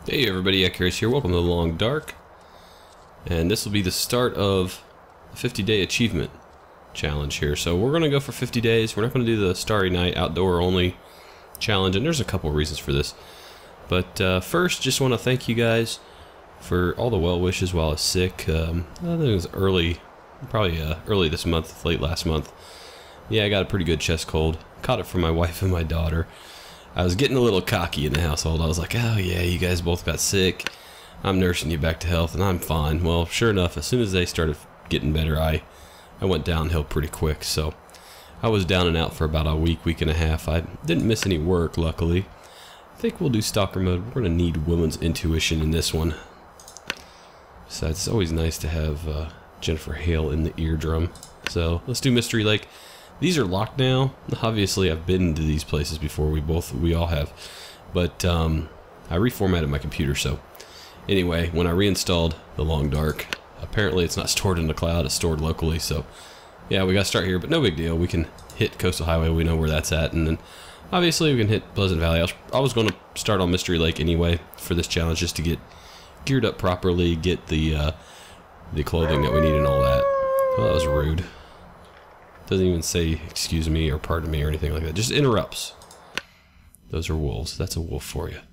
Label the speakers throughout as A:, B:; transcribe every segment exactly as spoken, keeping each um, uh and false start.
A: Hey everybody, Accurize here. Welcome to the Long Dark. And this will be the start of the fifty day achievement challenge here. So we're going to go for fifty days. We're not going to do the Starry Night outdoor only challenge, and there's a couple reasons for this. But uh, first, just want to thank you guys for all the well wishes while I was sick. Um, I think it was early, probably uh, early this month, late last month. Yeah, I got a pretty good chest cold. Caught it from my wife and my daughter. I was getting a little cocky in the household. I was like, oh yeah, you guys both got sick. I'm nursing you back to health and I'm fine. Well, sure enough, as soon as they started getting better, I, I went downhill pretty quick. So I was down and out for about a week, week and a half. I didn't miss any work, luckily. I think we'll do Stalker Mode. We're going to need women's intuition in this one. Besides, it's always nice to have uh, Jennifer Hale in the eardrum. So let's do Mystery Lake. These are locked now. Obviously, I've been to these places before. We both, we all have. But um, I reformatted my computer, so anyway, when I reinstalled the Long Dark, apparently it's not stored in the cloud, it's stored locally, so yeah, we gotta start here, but no big deal. We can hit Coastal Highway, we know where that's at, and then obviously we can hit Pleasant Valley. I was, I was going to start on Mystery Lake anyway for this challenge, just to get geared up properly, get the, uh, the clothing that we need and all that. Well, that was rude. Doesn't even say excuse me or pardon me or anything like that. Just interrupts. Those are wolves. That's a wolf for you.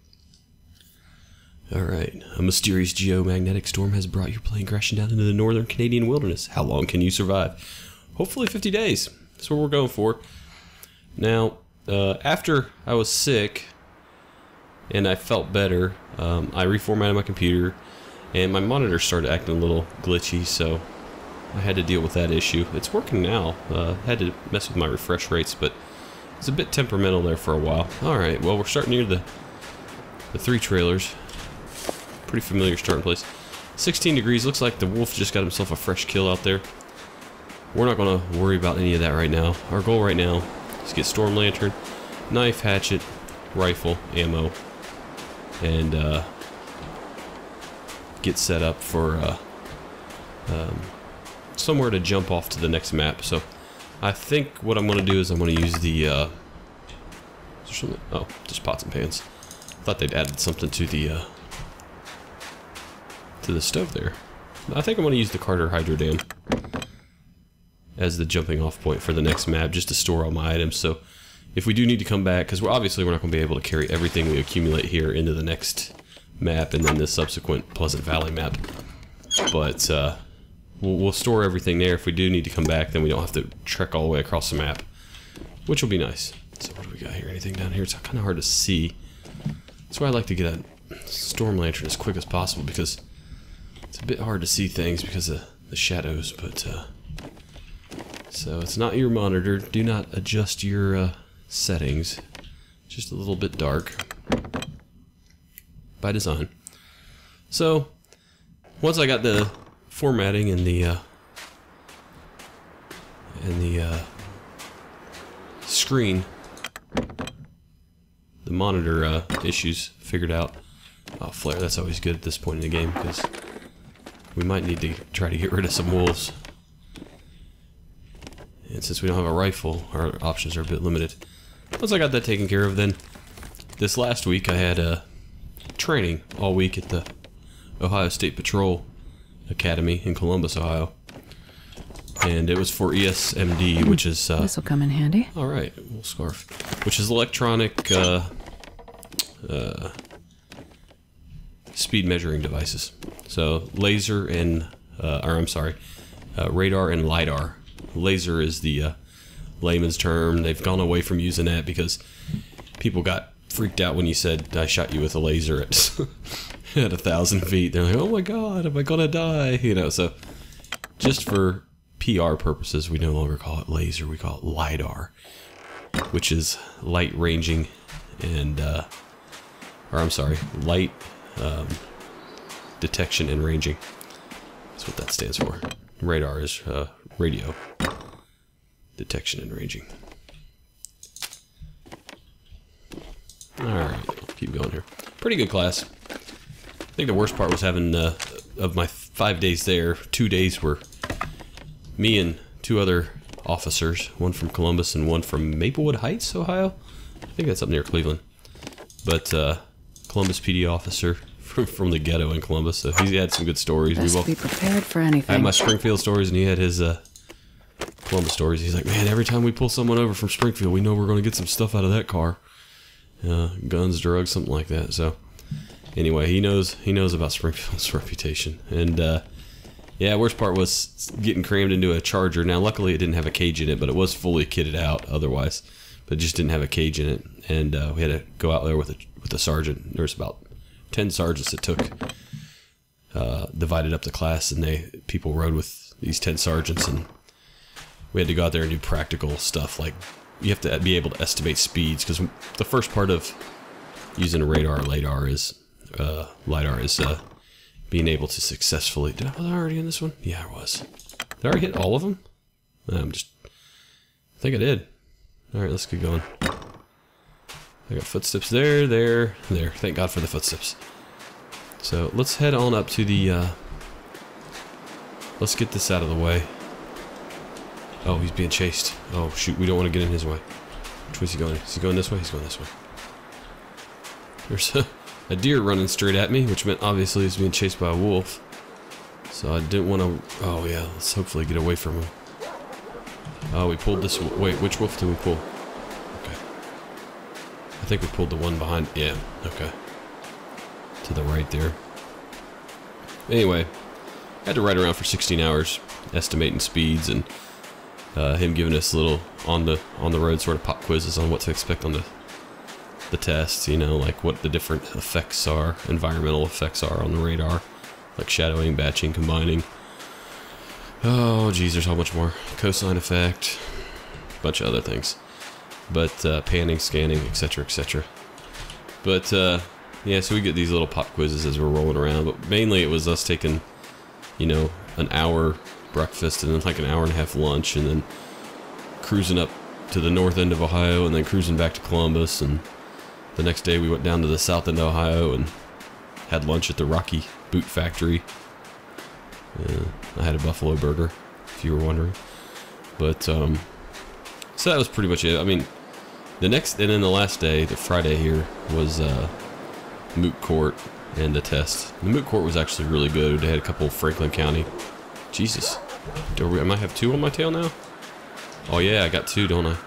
A: Alright. A mysterious geomagnetic storm has brought your plane crashing down into the northern Canadian wilderness. How long can you survive? Hopefully fifty days. That's what we're going for. Now, uh, after I was sick and I felt better, um, I reformatted my computer and my monitor started acting a little glitchy, so I had to deal with that issue. It's working now. Uh, had to mess with my refresh rates, but it's a bit temperamental there for a while. Alright, well, we're starting near the, the three trailers. Pretty familiar starting place. sixteen degrees. Looks like the wolf just got himself a fresh kill out there. We're not going to worry about any of that right now. Our goal right now is to get Storm Lantern, knife, hatchet, rifle, ammo, and uh, get set up for uh, um, somewhere to jump off to the next map. So I think what I'm going to do is I'm going to use the uh, is there something? Oh, just pots and pans. I thought they'd added something to the uh, to the stove there. I think I'm going to use the Carter Hydro Dam as the jumping off point for the next map, just to store all my items. So if we do need to come back, because we're obviously we're not going to be able to carry everything we accumulate here into the next map and then the subsequent Pleasant Valley map, but uh, We'll, we'll store everything there. If we do need to come back, then we don't have to trek all the way across the map, which will be nice. So what do we got here? Anything down here? It's kind of hard to see. That's why I like to get a Storm Lantern as quick as possible, because it's a bit hard to see things because of the shadows. But uh, so it's not your monitor. Do not adjust your uh, settings. Just a little bit dark by design. So once I got the formatting and the uh, and the uh, screen, the monitor uh, issues figured out. Oh, flare, that's always good at this point in the game, because we might need to try to get rid of some wolves. And since we don't have a rifle, our options are a bit limited. Once I got that taken care of, then this last week I had uh, training all week at the Ohio State Patrol Academy in Columbus, Ohio, and it was for E S M D, which is uh,
B: this will come in handy. All
A: right, wool scarf, which is electronic uh, uh, speed measuring devices. So laser and, uh, or I'm sorry, uh, radar and lidar. Laser is the uh, layman's term. They've gone away from using that because people got freaked out when you said I shot you with a laser at at a thousand feet. They're like, oh my god, am I gonna die? You know, so just for P R purposes, we no longer call it laser, we call it lidar, which is light ranging and uh, or I'm sorry, light um, detection and ranging. That's what that stands for. Radar is uh, radio detection and ranging. Alright, keep going here. Pretty good class. I think the worst part was having, uh, of my five days there, two days were me and two other officers, one from Columbus and one from Maplewood Heights, Ohio. I think that's up near Cleveland. But uh, Columbus P D officer from, from the ghetto in Columbus, so he had some good stories.
B: Best
A: we both
B: be prepared for anything.
A: I had my Springfield stories, and he had his uh, Columbus stories. He's like, man, every time we pull someone over from Springfield, we know we're going to get some stuff out of that car. Uh, guns, drugs, something like that. So, anyway, he knows he knows about Springfield's reputation. And, uh, yeah, worst part was getting crammed into a Charger. Now, luckily, it didn't have a cage in it, but it was fully kitted out otherwise. But it just didn't have a cage in it. And uh, we had to go out there with a, with a sergeant. There was about ten sergeants that took, uh, divided up the class, and they people rode with these ten sergeants, and we had to go out there and do practical stuff. Like, you have to be able to estimate speeds, because the first part of using a radar or LiDAR is, uh, LiDAR is, uh, being able to successfully... Did I, was I already in this one? Yeah, I was. Did I already hit all of them? I'm just... I think I did. Alright, let's keep going. I got footsteps there, there, there. Thank God for the footsteps. So, let's head on up to the, uh... let's get this out of the way. Oh, he's being chased. Oh, shoot, we don't want to get in his way. Which way is he going? Is he going this way? He's going this way. There's a... a deer running straight at me, which meant obviously he's being chased by a wolf. So I didn't want to... Oh yeah, let's hopefully get away from him. Oh, we pulled this... Wait, which wolf did we pull? Okay. I think we pulled the one behind... Yeah, okay. To the right there. Anyway, I had to ride around for sixteen hours, estimating speeds, and uh, him giving us little on the on the road sort of pop quizzes on what to expect on the the tests, you know, like what the different effects are, environmental effects are on the radar, like shadowing, batching, combining. Oh, geez, there's so much more. Cosine effect, a bunch of other things. But uh, panning, scanning, et cetera, et cetera. But uh, yeah, so we get these little pop quizzes as we're rolling around. But mainly it was us taking, you know, an hour breakfast and then like an hour and a half lunch, and then cruising up to the north end of Ohio, and then cruising back to Columbus, and the next day we went down to the south end of Ohio and had lunch at the Rocky Boot Factory. Uh, I had a buffalo burger, if you were wondering. But, um, so that was pretty much it. I mean, the next, and then the last day, the Friday here, was uh, moot court and the test. The moot court was actually really good. They had a couple of Franklin County. Jesus. Do we, I might have two on my tail now? Oh yeah, I got two, don't I?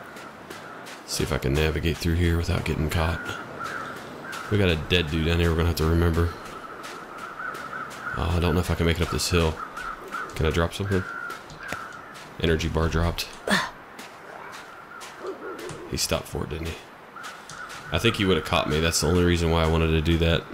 A: See if I can navigate through here without getting caught. We got a dead dude down here we're gonna have to remember. Oh, I don't know if I can make it up this hill. Can I drop something? Energy bar dropped. He stopped for it, didn't he? I think he would have caught me. That's the only reason why I wanted to do that.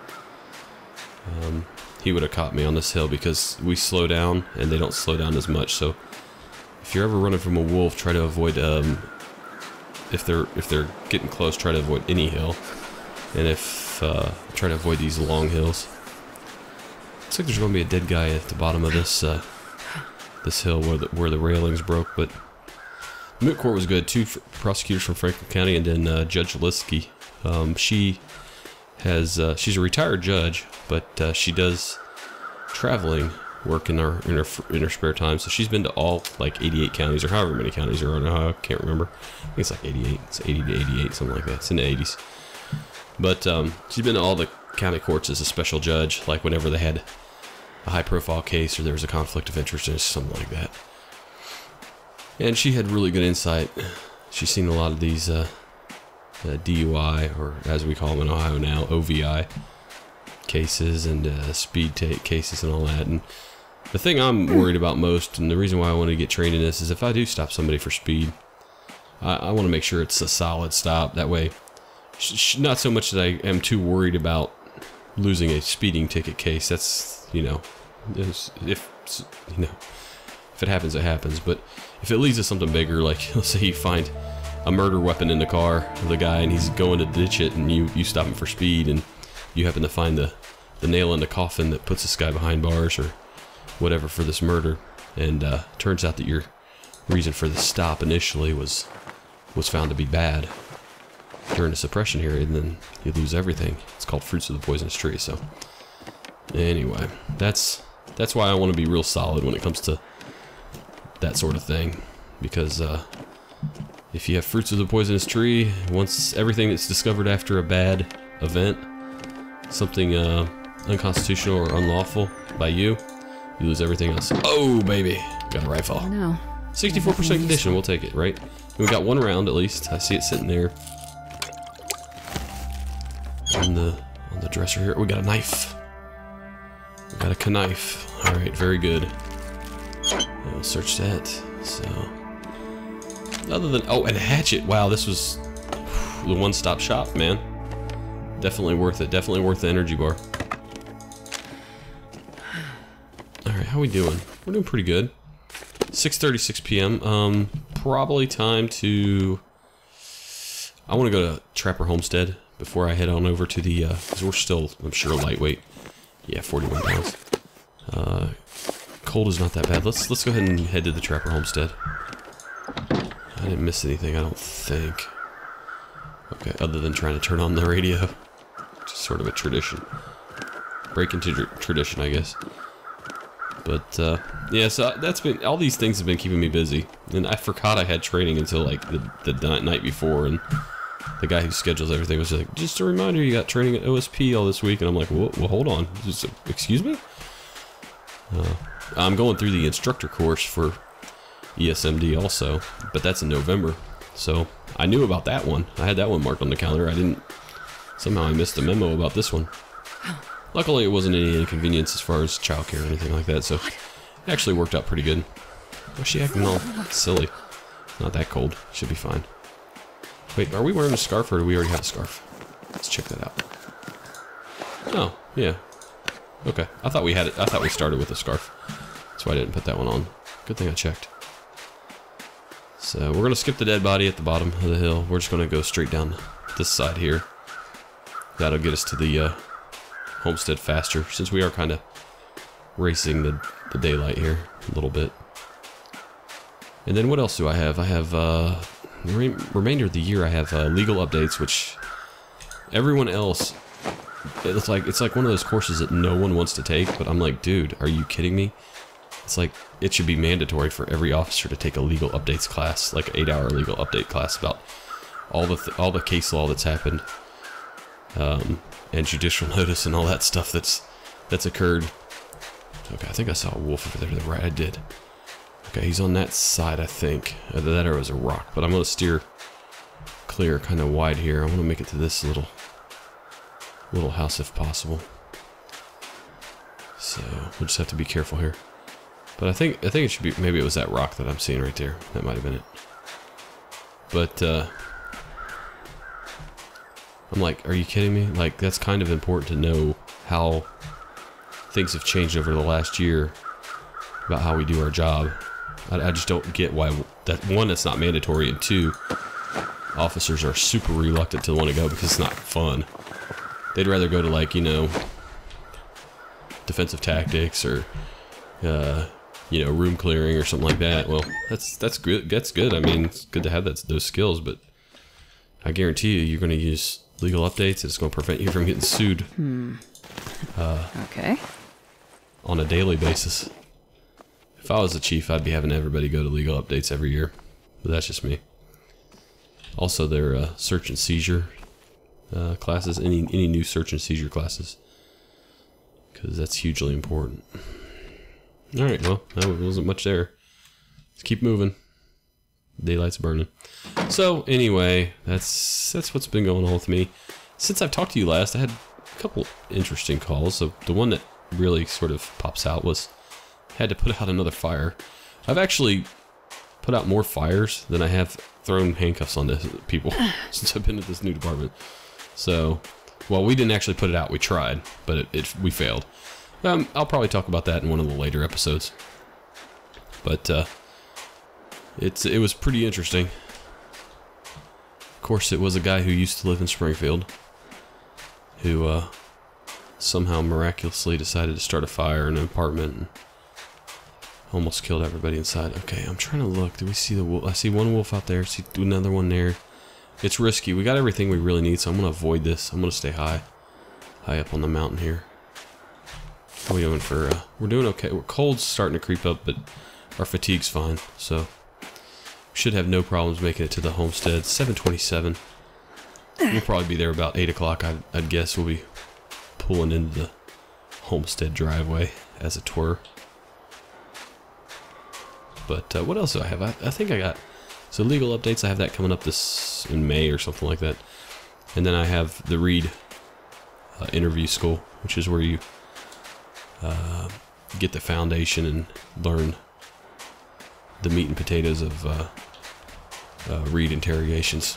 A: Um, he would have caught me on this hill because we slow down and they don't slow down as much. So if you're ever running from a wolf, try to avoid... Um, If they're if they're getting close, try to avoid any hill, and if uh, try to avoid these long hills. Looks like there's going to be a dead guy at the bottom of this uh, this hill where the where the railings broke. But the moot court was good. Two prosecutors from Franklin County, and then uh, Judge Liskey. Um, she has uh, she's a retired judge, but uh, she does traveling work in her in her in her spare time. So she's been to all like eighty-eight counties, or however many counties are in Ohio. I can't remember. I think it's like eighty-eight. It's eighty to eighty-eight, something like that. It's in the eighties. But um, she's been to all the county courts as a special judge, like whenever they had a high-profile case or there was a conflict of interest or something like that. And she had really good insight. She's seen a lot of these uh, uh, D U I, or as we call them in Ohio now, O V I cases and uh, speed take cases and all that. And the thing I'm worried about most, and the reason why I want to get trained in this, is if I do stop somebody for speed, I, I want to make sure it's a solid stop. That way, sh not so much that I am too worried about losing a speeding ticket case. That's, you know, if, you know, if it happens, it happens. But if it leads to something bigger, like let's say you find a murder weapon in the car of the guy and he's going to ditch it, and you, you stop him for speed, and you happen to find the, the nail in the coffin that puts this guy behind bars or whatever for this murder, and uh, turns out that your reason for the stop initially was was found to be bad during the suppression hearing, and then you lose everything. It's called fruits of the poisonous tree. So anyway, that's that's why I want to be real solid when it comes to that sort of thing, because uh, if you have fruits of the poisonous tree, once everything that's discovered after a bad event, something uh, unconstitutional or unlawful by you, you lose everything else. Oh, baby. Got a rifle.
B: No.
A: sixty-four percent condition, we'll take it, right? We got one round at least. I see it sitting there. On the, on the dresser here. We got a knife. We got a knife. Alright, very good. We'll search that. So, other than, oh, and a hatchet. Wow, this was the one-stop shop, man. Definitely worth it. Definitely worth the energy bar. Alright, how we doing? We're doing pretty good. six thirty-six p m Um, probably time to... I want to go to Trapper Homestead before I head on over to the, uh, because we're still, I'm sure, lightweight. Yeah, forty-one pounds. Uh, cold is not that bad. Let's, let's go ahead and head to the Trapper Homestead. I didn't miss anything, I don't think. Okay, other than trying to turn on the radio. Which is sort of a tradition. Break into tr tradition, I guess. But, uh, yeah, so that's been, all these things have been keeping me busy. And I forgot I had training until, like, the, the night before, and the guy who schedules everything was like, just a reminder, you got training at O S P all this week. And I'm like, well, well hold on. Just, excuse me? Uh, I'm going through the instructor course for E S M D also, but that's in November. So I knew about that one. I had that one marked on the calendar. I didn't, somehow I missed a memo about this one. Luckily, it wasn't any inconvenience as far as childcare or anything like that, so it actually worked out pretty good. Why's she acting all silly? Not that cold. Should be fine. Wait, are we wearing a scarf, or do we already have a scarf? Let's check that out. Oh, yeah. Okay. I thought we had it. I thought we started with a scarf. That's why I didn't put that one on. Good thing I checked. So we're gonna skip the dead body at the bottom of the hill. We're just gonna go straight down this side here. That'll get us to the uh, homestead faster, since we are kind of racing the, the daylight here a little bit. And then what else do I have? I have uh, the re remainder of the year. I have uh, legal updates, which everyone else, it's like it's like one of those courses that no one wants to take. But I'm like, dude, are you kidding me? It's like it should be mandatory for every officer to take a legal updates class, like an eight-hour legal update class about all the th all the case law that's happened. Um, and judicial notice and all that stuff that's that's occurred. Okay, I think I saw a wolf over there to the right. I did. Okay, he's on that side, I think. Either that or it was a rock, but I'm going to steer clear kind of wide here. I want to make it to this little little house if possible. So we'll just have to be careful here. But I think I think it should be, maybe it was that rock that I'm seeing right there. That might have been it. But uh I'm like, are you kidding me? Like, that's kind of important to know how things have changed over the last year about how we do our job. I, I just don't get why that, one, it's not mandatory, and two, officers are super reluctant to want to go because it's not fun. They'd rather go to, like, you know, defensive tactics or, uh, you know, room clearing or something like that. Well, that's that's good. That's good. I mean, it's good to have that those skills, but I guarantee you, you're going to use legal updates. It's going to prevent you from getting sued.
B: Hmm.
A: Uh,
B: okay.
A: On a daily basis. If I was the chief, I'd be having everybody go to legal updates every year. But that's just me. Also, their uh, search and seizure uh, classes. Any any new search and seizure classes, because that's hugely important. All right. Well, there wasn't much there. Let's keep moving. Daylight's burning. So anyway, that's that's what's been going on with me. Since I've talked to you last, I had a couple interesting calls. So the one that really sort of pops out was I had to put out another fire. I've actually put out more fires than I have thrown handcuffs on this people since I've been at this new department. So, well, we didn't actually put it out. We tried, but it, it we failed. Um, I'll probably talk about that in one of the later episodes. But uh, it's it was pretty interesting. Of course, it was a guy who used to live in Springfield who uh, somehow miraculously decided to start a fire in an apartment and almost killed everybody inside. Okay, I'm trying to look. Do we see the wolf? I see one wolf out there. See another one there. It's risky. We got everything we really need, so I'm going to avoid this. I'm going to stay high. High up on the mountain here. How are we doing for... Uh, we're doing okay. We're cold's starting to creep up, but our fatigue's fine, so... We should have no problems making it to the homestead. seven twenty-seven. We'll probably be there about eight o'clock. I'd, I'd guess we'll be pulling into the homestead driveway, as it were. But uh, what else do I have? I, I think I got... So legal updates, I have that coming up this in May or something like that. And then I have the Reed uh, interview school, which is where you uh, get the foundation and learn the meat and potatoes of uh, uh, Reed interrogations.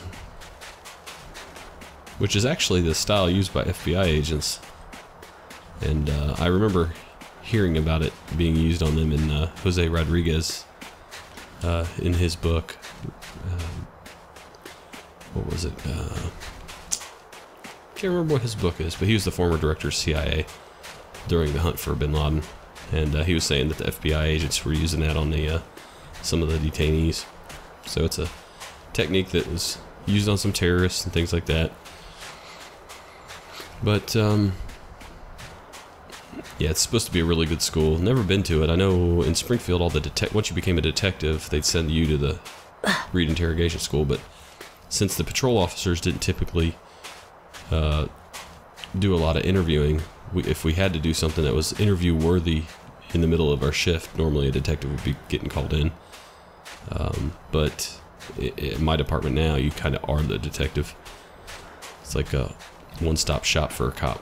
A: Which is actually the style used by F B I agents. And uh, I remember hearing about it being used on them in uh, Jose Rodriguez, uh, in his book. Um, what was it? Uh, can't remember what his book is, but he was the former director of C I A during the hunt for Bin Laden. And uh, he was saying that the F B I agents were using that on the uh, some of the detainees. So it's a technique that was used on some terrorists and things like that. But, um, yeah, it's supposed to be a really good school. Never been to it. I know in Springfield, all the detec- once you became a detective, they'd send you to the Reed interrogation school. But since the patrol officers didn't typically uh, do a lot of interviewing, we, if we had to do something that was interview-worthy in the middle of our shift, normally a detective would be getting called in. Um, but in my department now, you kind of are the detective. It's like a one-stop shop for a cop.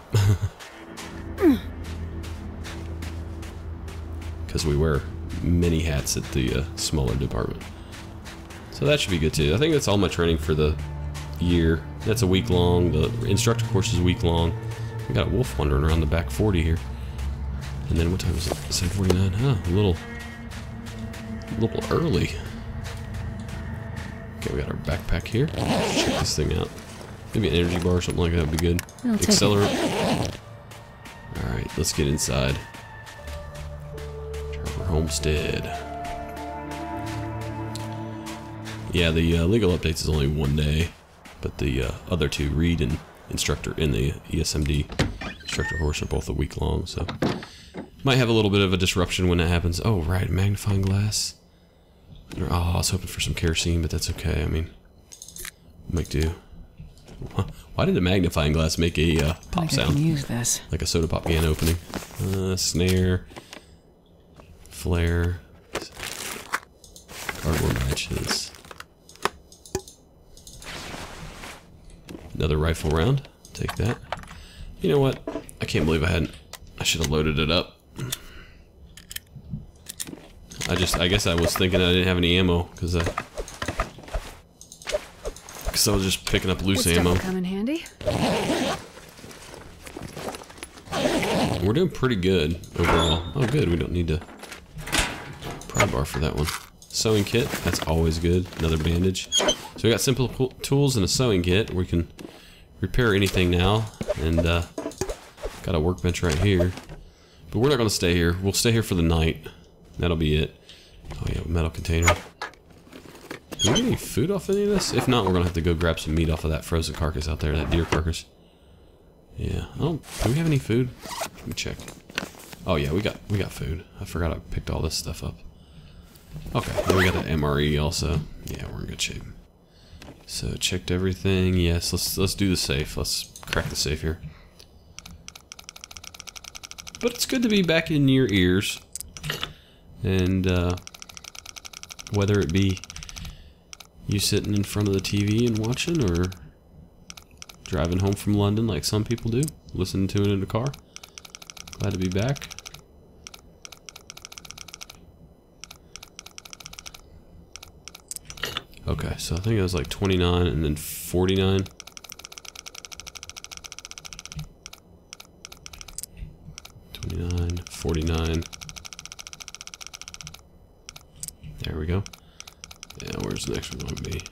A: Because we wear many hats at the uh, smaller department. So that should be good too. I think that's all my training for the year. That's a week long. The instructor course is a week long. We got a wolf wandering around the back forty here. And then what time is it? seven forty-nine. Huh, a little, a little early. Okay, we got our backpack here. Check this thing out. Maybe an energy bar or something like that would be good. Accelerate. Alright, let's get inside. Trevor Homestead. Yeah, the uh, legal updates is only one day, but the uh, other two, Reed and instructor in the E S M D instructor course, are both a week long, so might have a little bit of a disruption when that happens. Oh, right, magnifying glass. Oh, I was hoping for some kerosene, but that's okay. I mean, make do. Why did the magnifying glass make a uh, pop sound? I can use this. Like a soda pop can opening. Uh, snare. Flare. Cardboard matches. Another rifle round. Take that. You know what? I can't believe I hadn't. I should have loaded it up. I just, I guess I was thinking I didn't have any ammo because I. Because I was just picking up loose ammo. Come in handy. We're doing pretty good overall. Oh, good. We don't need to pry bar for that one. Sewing kit. That's always good. Another bandage. So we got simple tools and a sewing kit. We can repair anything now. And uh, got a workbench right here. But we're not going to stay here. We'll stay here for the night. That'll be it. Oh yeah, metal container. Do we get any food off any of this? If not, we're gonna have to go grab some meat off of that frozen carcass out there, that deer carcass. Yeah. Oh, do we have any food? Let me check. Oh yeah, we got we got food. I forgot I picked all this stuff up. Okay, then we got an M R E also. Yeah, we're in good shape. So checked everything. Yes, let's let's do the safe. Let's crack the safe here. But it's good to be back in your ears, and uh, whether it be you sitting in front of the T V and watching, or driving home from London like some people do, listening to it in the car. Glad to be back. Okay, so I think it was like twenty-nine and then forty-nine. twenty-nine, forty-nine. There we go. Yeah, where's the next one going to be?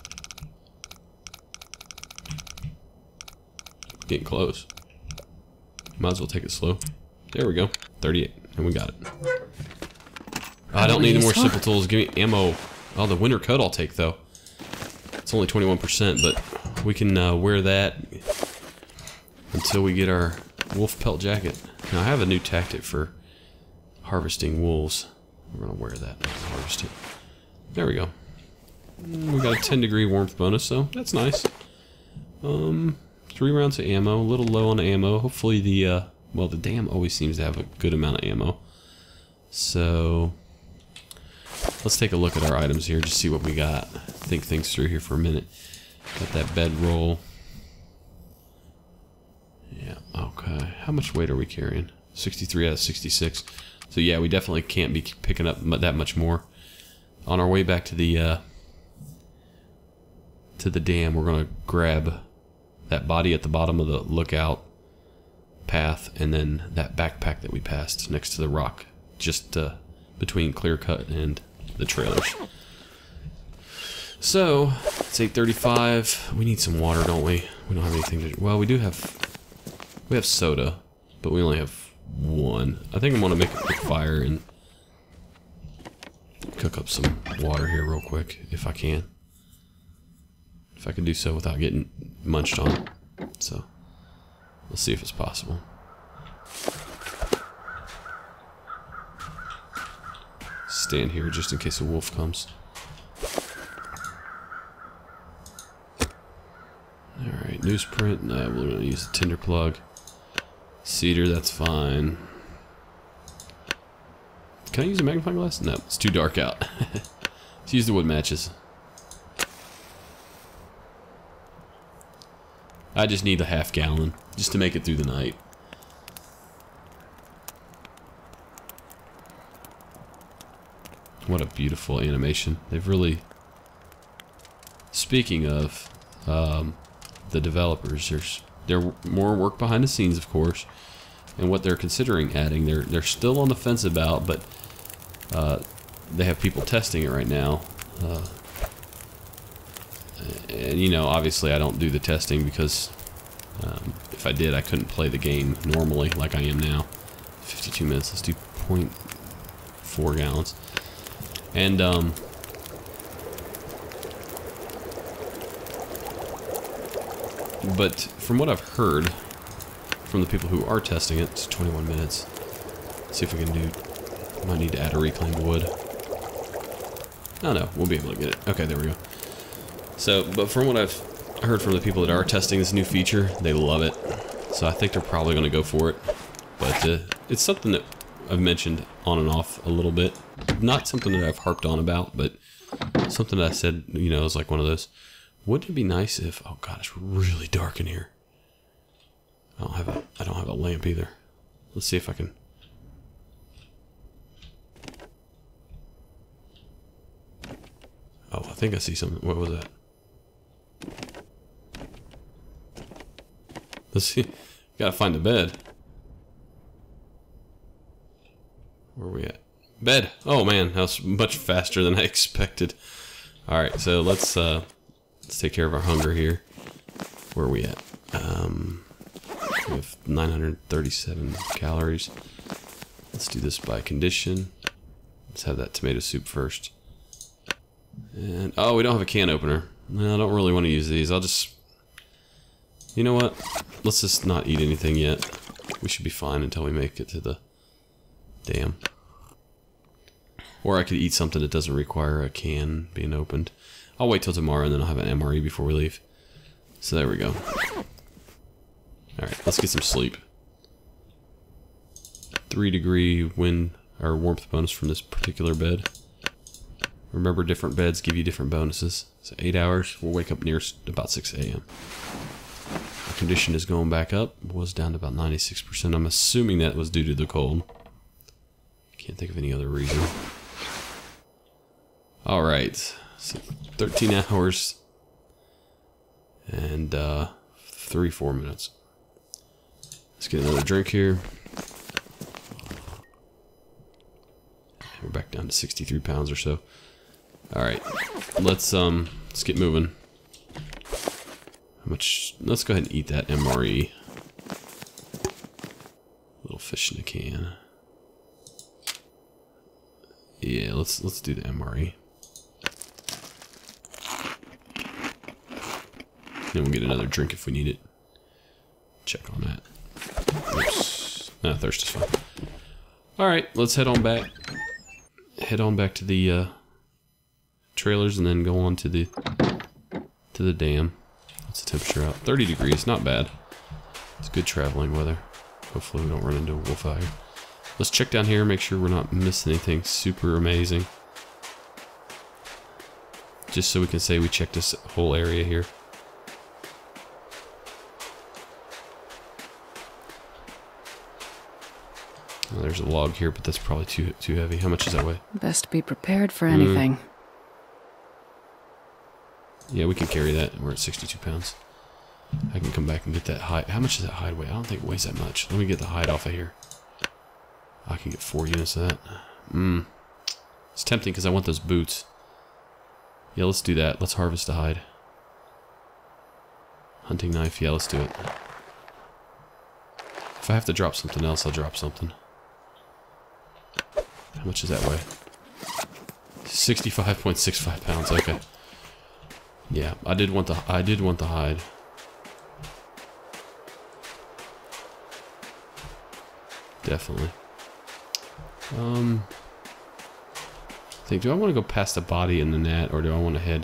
A: Getting close. Might as well take it slow. There we go. thirty-eight. And we got it. Oh, I don't need any more simple tools. Give me ammo. Oh, the winter coat I'll take, though. It's only twenty-one percent, but we can uh, wear that until we get our wolf pelt jacket. Now, I have a new tactic for harvesting wolves. We're going to wear that and harvest it. There we go. We got a ten degree warmth bonus, so that's nice. Um, three rounds of ammo, a little low on ammo. Hopefully the, uh, well, the dam always seems to have a good amount of ammo. So, let's take a look at our items here, just see what we got. Think things through here for a minute. Got that bedroll. Yeah, okay. How much weight are we carrying? sixty-three out of sixty-six. So yeah, we definitely can't be picking up that much more. On our way back to the, uh, to the dam, we're going to grab that body at the bottom of the lookout path, and then that backpack that we passed next to the rock, just uh, between Clear Cut and the trailers. So it's eight thirty-five. We need some water, don't we? We don't have anything to. Well, we do have. We have soda, but we only have one. I think I'm gonna make a quick fire and cook up some water here real quick, if I can. If I can do so without getting munched on. So, let's see if it's possible. Stand here just in case a wolf comes. Alright, newsprint. No, we're going to use a tinder plug. Cedar, that's fine. Can I use a magnifying glass? No, it's too dark out. Let's use the wood matches. I just need a half gallon just to make it through the night. What a beautiful animation. They've really... Speaking of um, the developers, there's there more work behind the scenes, of course, and what they're considering adding. They're they're still on the fence about, but uh, they have people testing it right now. Uh, and you know, obviously, I don't do the testing because um, if I did, I couldn't play the game normally like I am now. fifty-two minutes. Let's do zero point four gallons. And um, but from what I've heard from the people who are testing it, it's twenty-one minutes. Let's see if we can do. Might need to add a reclaimed wood. No, no, we'll be able to get it. Okay, there we go. So, but from what I've heard from the people that are testing this new feature, they love it. So I think they're probably going to go for it. But uh, it's something that I've mentioned on and off a little bit. Not something that I've harped on about, but something that I said, you know, is like one of those. Wouldn't it be nice if? Oh God, it's really dark in here. I don't have a. I don't have a lamp either. Let's see if I can. Oh, I think I see something. What was that? Let's see. Gotta find the bed. Where are we at? Bed. Oh man, that was much faster than I expected. All right, so let's uh, let's take care of our hunger here. Where are we at? Um, we have nine hundred thirty-seven calories. Let's do this by condition. Let's have that tomato soup first. And oh, we don't have a can opener. No, I don't really want to use these. I'll just. You know what? Let's just not eat anything yet. We should be fine until we make it to the dam. Or I could eat something that doesn't require a can being opened. I'll wait till tomorrow and then I'll have an M R E before we leave. So there we go. Alright, let's get some sleep. Three degree wind or warmth bonus from this particular bed. Remember, different beds give you different bonuses. So eight hours, we'll wake up near about six A M Our condition is going back up. It was down to about ninety-six percent. I'm assuming that was due to the cold. Can't think of any other reason. Alright, so thirteen hours and uh, three, four minutes. Let's get another drink here. We're back down to sixty-three pounds or so. Alright, let's um let's get moving. How much? Let's go ahead and eat that M R E. Little fish in a can. Yeah, let's let's do the M R E. Then we'll get another drink if we need it. Check on that. Oops. Nah, thirst is fine. Alright, let's head on back. Head on back to the uh, trailers and then go on to the to the dam. What's the temperature out? thirty degrees, not bad. It's good traveling weather. Hopefully we don't run into a wolf out here. Let's check down here, make sure we're not missing anything super amazing. Just so we can say we checked this whole area here. Well, there's a log here, but that's probably too too heavy. How much does that weigh?
B: Best be prepared for anything.
A: Mm. Yeah, we can carry that. We're at sixty-two pounds. I can come back and get that hide. How much does that hide weigh? I don't think it weighs that much. Let me get the hide off of here. I can get four units of that. Mmm. It's tempting because I want those boots. Yeah, let's do that. Let's harvest the hide. Hunting knife. Yeah, let's do it. If I have to drop something else, I'll drop something. How much does that weigh? sixty-five point six five pounds. Okay. Yeah, I did want the I did want the hide. Definitely. Um, I think, do I want to go past the body and the net, or do I want to head?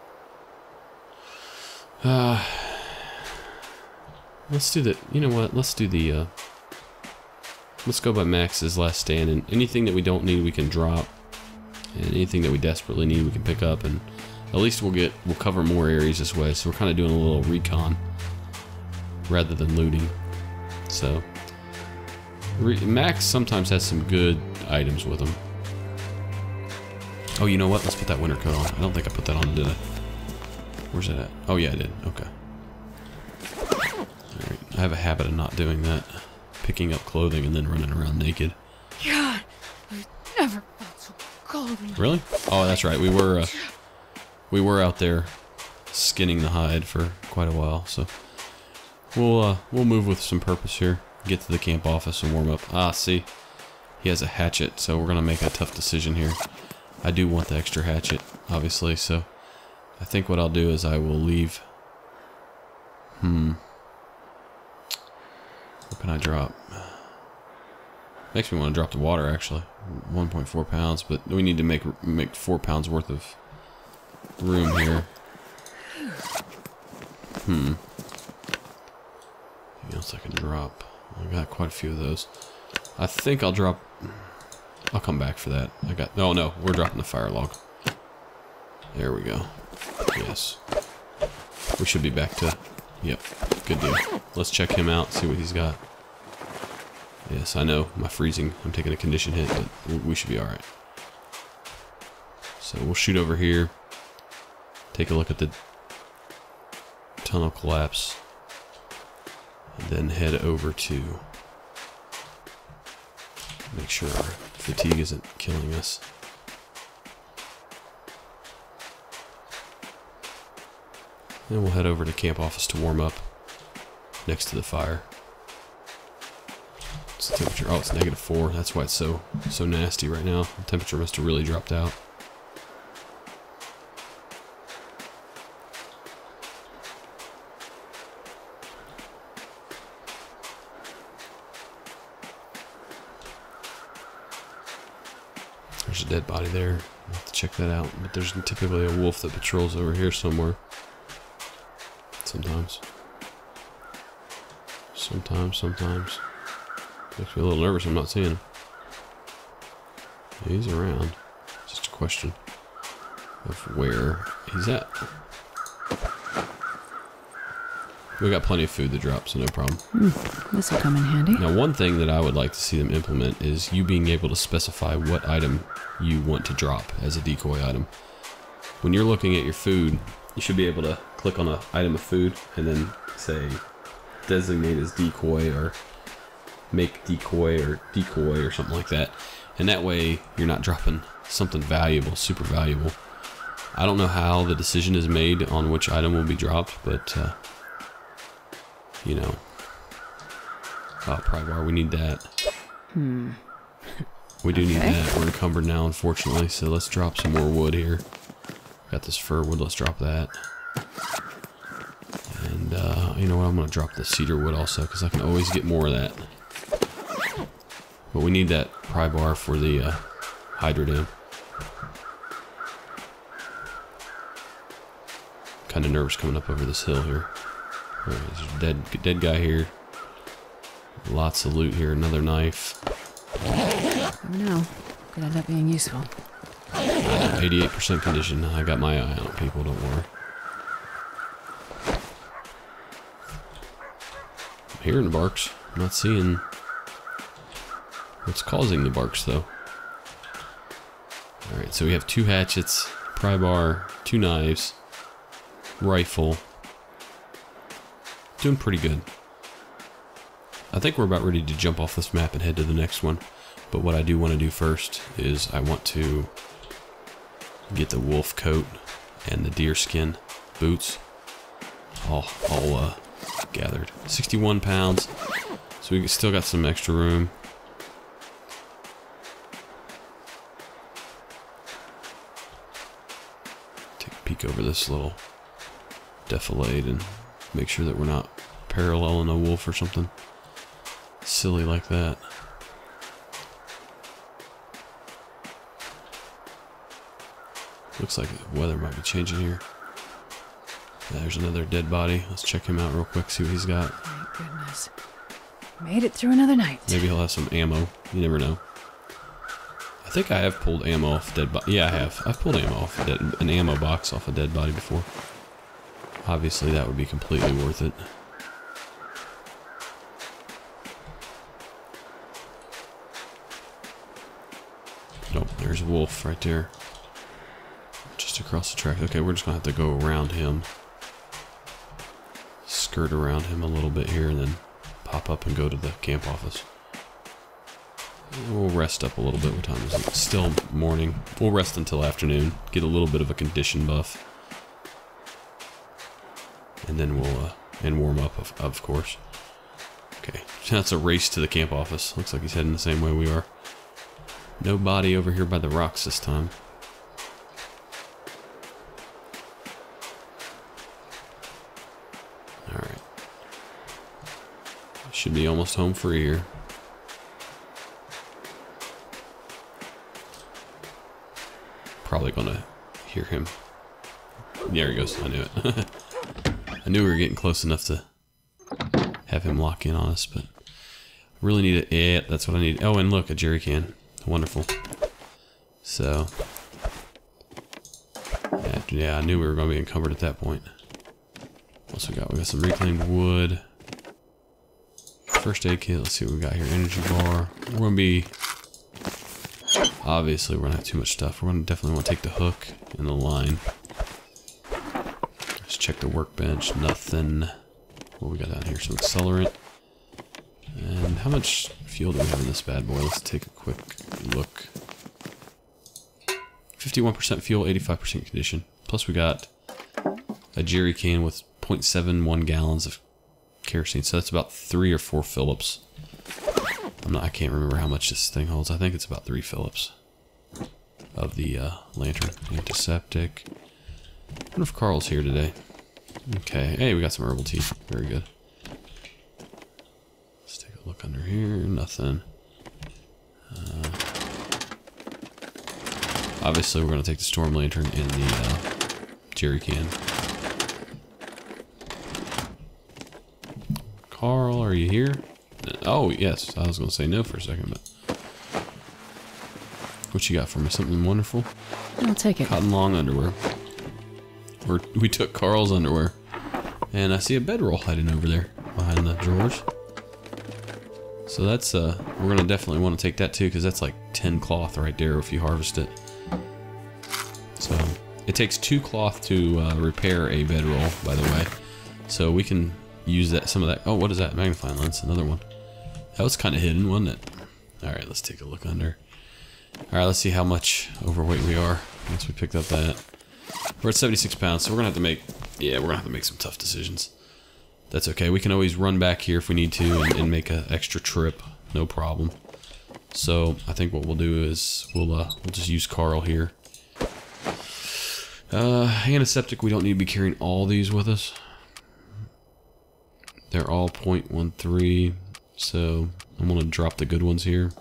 A: Uh, let's do the. You know what? Let's do the. Uh, let's go by Max's last stand, and anything that we don't need, we can drop, and anything that we desperately need, we can pick up, and at least we'll get we'll cover more areas this way. So we're kind of doing a little recon rather than looting. So. Max sometimes has some good items with him. Oh, you know what? Let's put that winter coat on. I don't think I put that on, did I? Where's it at? Oh, yeah, I did. Okay. Alright. I have a habit of not doing that. Picking up clothing and then running around naked.
B: God, I've never felt so cold.
A: Really? Oh, that's right. We were, uh, we were out there skinning the hide for quite a while, so we'll, uh, we'll move with some purpose here. Get to the camp office and warm up. Ah, see? He has a hatchet, so we're going to make a tough decision here. I do want the extra hatchet, obviously, so I think what I'll do is I will leave... Hmm. What can I drop? Makes me want to drop the water, actually. one point four pounds, but we need to make make four pounds worth of room here. Hmm. Anything else I can drop? I got quite a few of those. I think I'll drop... I'll come back for that. I got... Oh, no. We're dropping the fire log. There we go. Yes. We should be back to... Yep. Good deal. Let's check him out, see what he's got. Yes, I know. My freezing. I'm taking a condition hit, but we should be alright. So we'll shoot over here. Take a look at the tunnel collapse. And then head over to make sure our fatigue isn't killing us. Then we'll head over to camp office to warm up next to the fire. What's the temperature? Oh, it's negative four. That's why it's so so nasty right now. The temperature must have really dropped out. There's a dead body there. I'll have to check that out. But there's typically a wolf that patrols over here somewhere. Sometimes. Sometimes, sometimes. Makes me a little nervous I'm not seeing him. He's around. It's just a question of where he's at. We got plenty of food to drop, so no problem.
B: Mm, this will come in handy.
A: Now, one thing that I would like to see them implement is you being able to specify what item you want to drop as a decoy item. When you're looking at your food, you should be able to click on an item of food and then say designate as decoy or make decoy or decoy or something like that. And that way you're not dropping something valuable, super valuable. I don't know how the decision is made on which item will be dropped, but uh, you know. Oh, pry bar, we need that.
B: Hmm.
A: We do
B: okay.
A: need that. We're encumbered now, unfortunately, so let's drop some more wood here. Got this fir wood, let's drop that. And, uh, you know what, I'm going to drop the cedar wood also, because I can always get more of that. But we need that pry bar for the uh, hydro dam. kind of nervous coming up over this hill here. Right, there's a dead, dead guy here. Lots of loot here. Another knife.
B: Never know. Could end up being useful.
A: eighty-eight percent condition. I got my eye on it, people. Don't worry. I'm hearing the barks. I'm not seeing what's causing the barks, though. Alright, so we have two hatchets, pry bar, two knives, rifle. Doing pretty good. I think we're about ready to jump off this map and head to the next one. But what I do want to do first is I want to get the wolf coat and the deer skin boots all, all uh, gathered. sixty-one pounds, so we still got some extra room. Take a peek over this little defilade and make sure that we're not paralleling a wolf or something silly like that. Looks like the weather might be changing here. Yeah, there's another dead body. Let's check him out real quick, see what he's got.
B: Thank goodness. Made it through another night.
A: Maybe he'll have some ammo. You never know. I think I have pulled ammo off dead body. Yeah, I have. I've pulled ammo off a dead, an ammo box off a dead body before. Obviously, that would be completely worth it. Nope, there's a wolf right there. Just across the track. Okay, we're just gonna have to go around him. Skirt around him a little bit here and then pop up and go to the camp office. We'll rest up a little bit. What time is it? It's still morning. We'll rest until afternoon. Get a little bit of a condition buff. And then we'll, uh, and warm up, of, of course. Okay, so that's a race to the camp office. Looks like he's heading the same way we are. No body over here by the rocks this time. Alright. Should be almost home free here. Probably gonna hear him. There he goes. I knew it. I knew we were getting close enough to have him lock in on us, but I really need it. Yeah, that's what I need. Oh, and look, a jerry can. Wonderful. So, yeah, yeah, I knew we were going to be encumbered at that point. What's we got? We got some reclaimed wood. First aid kit. Let's see what we got here. Energy bar. We're going to be... Obviously, we're going to have too much stuff. We're going to definitely want to take the hook and the line. Let's check the workbench. Nothing. What we got down here? Some accelerant. And how much fuel do we have in this bad boy? Let's take a quick look. fifty-one percent fuel, eighty-five percent condition. Plus we got a jerry can with zero point seven one gallons of kerosene. So that's about three or four Phillips. I'm not, I can't remember how much this thing holds. I think it's about three Phillips of the uh, lantern. Antiseptic. I wonder if Carl's here today. Okay. Hey, we got some herbal tea. Very good. Let's take a look under here. Nothing. Uh, obviously, we're going to take the storm lantern and the uh, jerry can. Carl, are you here? Oh, yes. I was going to say no for a second, but... What you got for me? Something wonderful?
B: I'll take it.
A: Cotton long underwear. We're, we took Carl's underwear. And I see a bedroll hiding over there behind the drawers. So that's, uh, we're going to definitely want to take that too, because that's like ten cloth right there if you harvest it. So, it takes two cloth to uh, repair a bedroll, by the way. So we can use that, some of that. Oh, what is that? Magnifying lens, another one. That was kind of hidden, wasn't it? Alright, let's take a look under. Alright, let's see how much overweight we are once we picked up that. We're at seventy-six pounds, so we're going to have to make, yeah, we're going to have to make some tough decisions. That's okay. We can always run back here if we need to and, and make an extra trip. No problem. So, I think what we'll do is we'll, uh, we'll just use Carl here. Uh, antiseptic, we don't need to be carrying all these with us. They're all point one three, so I'm going to drop the good ones here.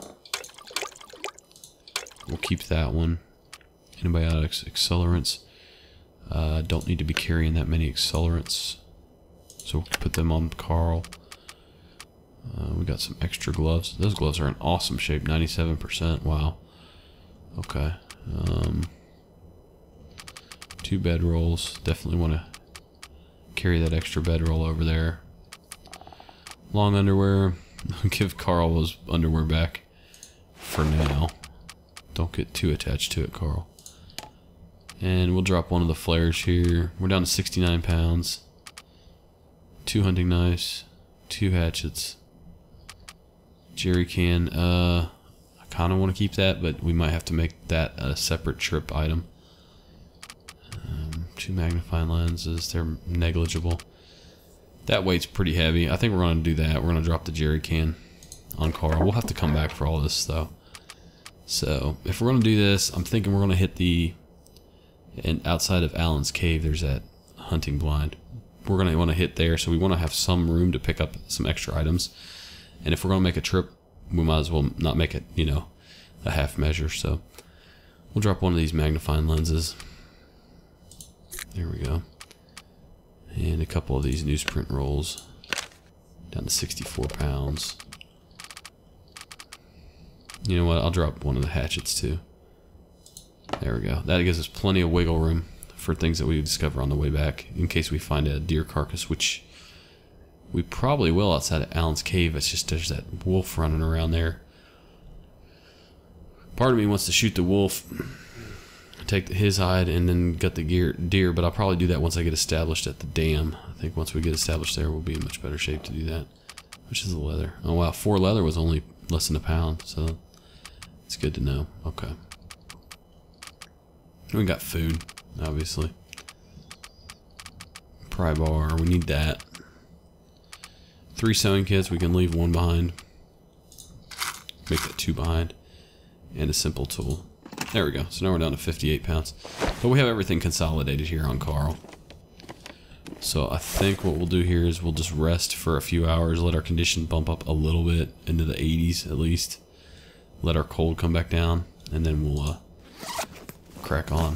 A: We'll keep that one. Antibiotics, accelerants. Uh, don't need to be carrying that many accelerants, so we'll put them on Carl. Uh, we got some extra gloves. Those gloves are in awesome shape, ninety-seven percent. Wow. Okay. Um, two bedrolls. Definitely want to carry that extra bedroll over there. Long underwear. Give Carl his underwear back for now. Don't get too attached to it, Carl. And we'll drop one of the flares here. We're down to sixty-nine pounds. Two hunting knives. Two hatchets. Jerry can. Uh, I kind of want to keep that, but we might have to make that a separate trip item. Um, two magnifying lenses. They're negligible. That weight's pretty heavy. I think we're going to do that. We're going to drop the jerry can on Carl. We'll have to come back for all this, though. So, if we're going to do this, I'm thinking we're going to hit the... And outside of Alan's cave, there's that hunting blind. We're going to want to hit there, so we want to have some room to pick up some extra items. And if we're going to make a trip, we might as well not make it, you know, a half measure. So, we'll drop one of these magnifying lenses. There we go. And a couple of these newsprint rolls. Down to sixty-four pounds. You know what? I'll drop one of the hatchets too. There we go. That gives us plenty of wiggle room for things that we discover on the way back. In case we find a deer carcass, which we probably will outside of Alan's cave. It's just there's that wolf running around there. Part of me wants to shoot the wolf, take his hide, and then gut the gear, deer, but I'll probably do that once I get established at the dam. I think once we get established there, we'll be in much better shape to do that. Which is the leather. Oh wow, four leather was only less than a pound, so it's good to know. Okay. We got food, obviously. Pry bar, we need that. Three sewing kits, we can leave one behind. Make that two behind. And a simple tool. There we go. So now we're down to fifty-eight pounds. But we have everything consolidated here on Carl. So I think what we'll do here is we'll just rest for a few hours, let our condition bump up a little bit into the eighties at least. Let our cold come back down, and then we'll uh, crack on.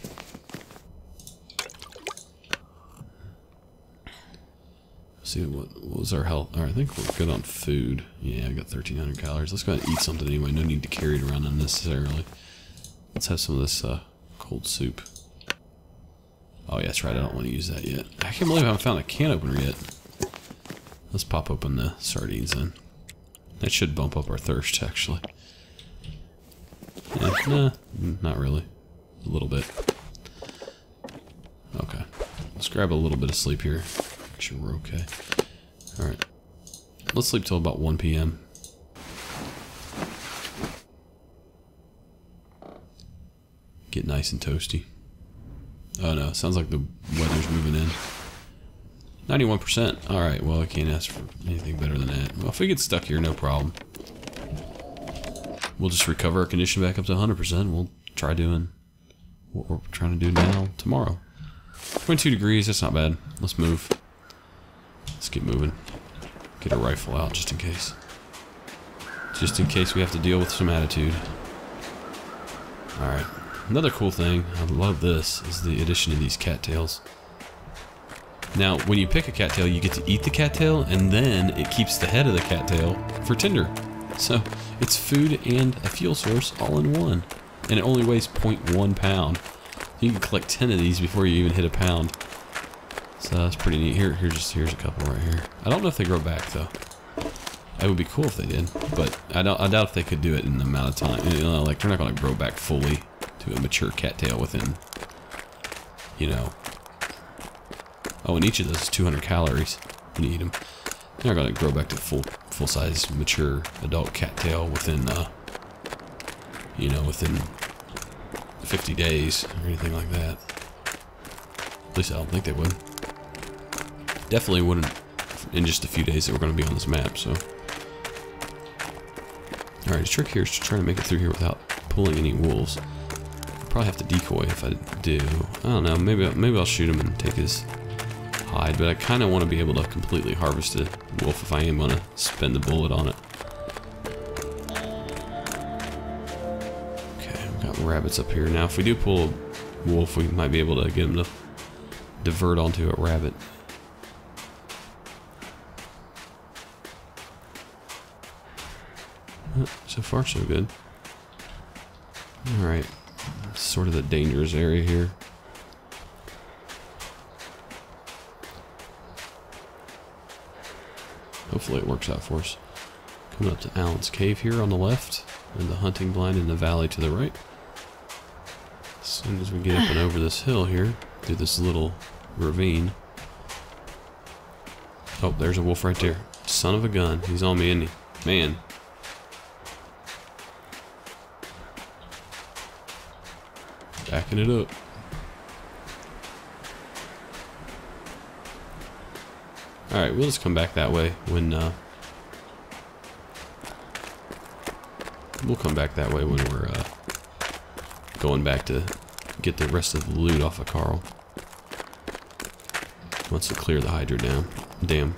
A: See what, what was our health? All right, I think we're good on food. Yeah, I got thirteen hundred calories. Let's go ahead and eat something anyway. No need to carry it around unnecessarily. Let's have some of this uh, cold soup. Oh yeah, that's right. I don't want to use that yet. I can't believe I haven't found a can opener yet. Let's pop open the sardines then. That should bump up our thirst, actually. Yeah, nah, not really. A little bit. Okay. Let's grab a little bit of sleep here. Make sure we're okay. Alright. Let's sleep till about one P M Get nice and toasty. Oh no, sounds like the weather's moving in. ninety-one percent. Alright, well I can't ask for anything better than that. Well, if we get stuck here, no problem. We'll just recover our condition back up to one hundred percent. We'll try doing what we're trying to do now tomorrow. twenty-two degrees, that's not bad. Let's move. Let's get moving. Get a rifle out just in case. Just in case we have to deal with some attitude. Alright. Another cool thing, I love this, is the addition of these cattails. Now, when you pick a cattail, you get to eat the cattail, and then it keeps the head of the cattail for tinder. So, it's food and a fuel source all in one. And it only weighs zero point one pound. You can collect ten of these before you even hit a pound. So that's pretty neat. Here, here's just here's a couple right here. I don't know if they grow back though. It would be cool if they did, but I don't. I doubt if they could do it in the amount of time. You know, like they're not going to grow back fully to a mature cattail within, you know. Oh, and each of those is two hundred calories when you eat them. They're not going to grow back to full, full size, mature adult cattail within, uh, you know, within fifty days or anything like that. At least I don't think they would. Definitely wouldn't in just a few days that we're going to be on this map, so. Alright, the trick here is to try to make it through here without pulling any wolves. I'll probably have to decoy if I do. I don't know, maybe, maybe I'll shoot him and take his hide, but I kind of want to be able to completely harvest a wolf if I am going to spend the bullet on it. Okay, we've got rabbits up here. Now, if we do pull wolf, we might be able to get him to divert onto a rabbit. So far, so good. Alright. Sort of the dangerous area here. Hopefully it works out for us. Coming up to Alan's cave here on the left, and the hunting blind in the valley to the right. As soon as we get up and over this hill here, through this little ravine. Oh, there's a wolf right there. Son of a gun. He's on me, isn't he? Man. Backing it up. Alright, we'll just come back that way when, uh... we'll come back that way when we're, uh... going back to get the rest of the loot off of Carl. Wants to clear the Hydra down. Damn.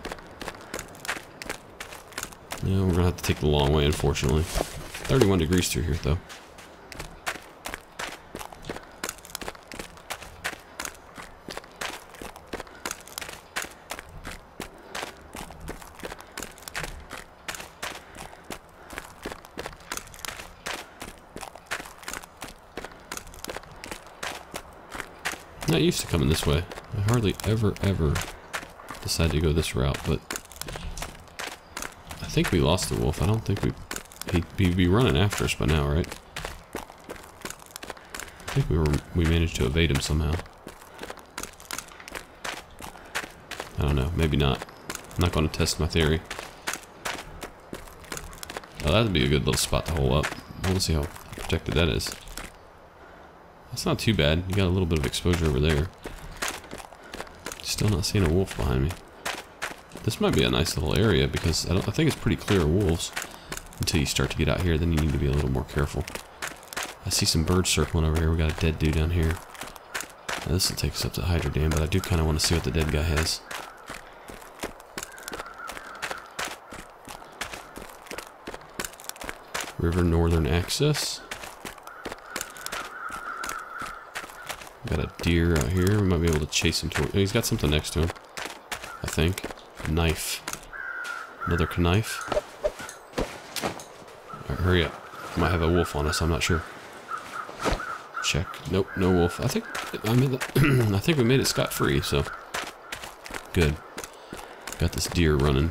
A: Yeah, we're gonna have to take the long way, unfortunately. thirty-one degrees through here, though. Not used to coming this way. I hardly ever, ever decide to go this route, but I think we lost the wolf. I don't think we... He'd be, be running after us by now, right? I think we were we managed to evade him somehow. I don't know. Maybe not. I'm not going to test my theory. Oh, that'd be a good little spot to hole up. I want to see how protected that is. That's not too bad. You got a little bit of exposure over there. Still not seeing a wolf behind me. This might be a nice little area because I, don't, I think it's pretty clear of wolves until you start to get out here. Then you need to be a little more careful. I see some birds circling over here. We got a dead dude down here. Now, this will take us up to the Hydra Dam, but I do kind of want to see what the dead guy has. River Northern Access. Got a deer out here. We might be able to chase him toward... Oh, he's got something next to him. I think. A knife. Another knife. Alright, hurry up. Might have a wolf on us, I'm not sure. Check. Nope, no wolf. I think I made the I think we made it scot-free, so good. Got this deer running.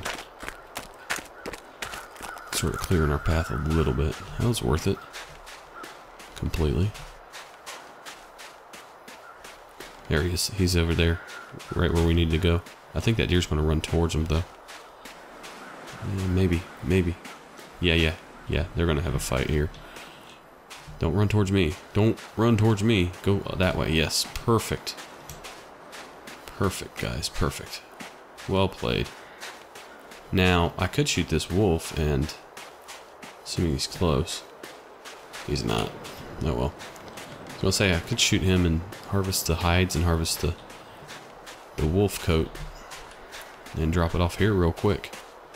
A: Sort of clearing our path a little bit. That was worth it. Completely. There he is. He's over there. Right where we need to go. I think that deer's going to run towards him, though. Yeah, maybe. Maybe. Yeah, yeah. Yeah, they're going to have a fight here. Don't run towards me. Don't run towards me. Go that way. Yes. Perfect. Perfect, guys. Perfect. Well played. Now, I could shoot this wolf and... Assuming he's close. He's not. Oh well. I was going to say, I could shoot him and harvest the hides and harvest the, the wolf coat. And drop it off here real quick.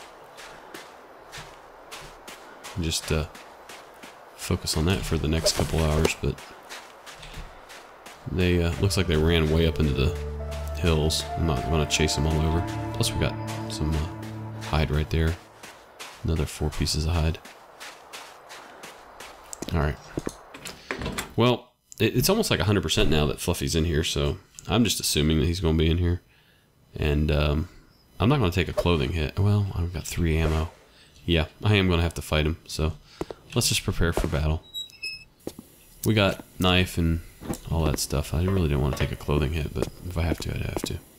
A: And just uh, focus on that for the next couple hours, but... They, uh, looks like they ran way up into the hills. I'm not going to chase them all over. Plus we got some uh, hide right there. Another four pieces of hide. Alright. Well... It's almost like one hundred percent now that Fluffy's in here, so I'm just assuming that he's going to be in here. And um, I'm not going to take a clothing hit. Well, I've got three ammo. Yeah, I am going to have to fight him, so let's just prepare for battle. We got knife and all that stuff. I really didn't want to take a clothing hit, but if I have to, I'd have to.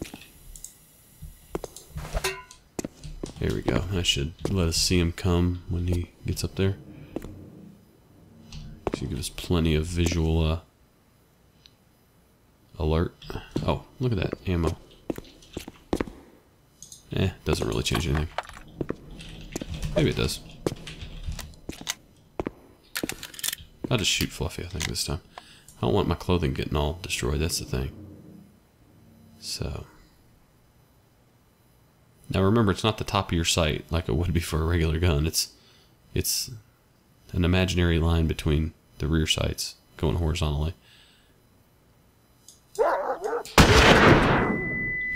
A: There we go. I should let us see him come when he gets up there. Should give us plenty of visual uh, alert. Oh, look at that ammo. Eh, doesn't really change anything. Maybe it does. I'll just shoot Fluffy, I think, this time. I don't want my clothing getting all destroyed, that's the thing. So. Now remember, it's not the top of your sight like it would be for a regular gun. It's, it's an imaginary line between the rear sights going horizontally.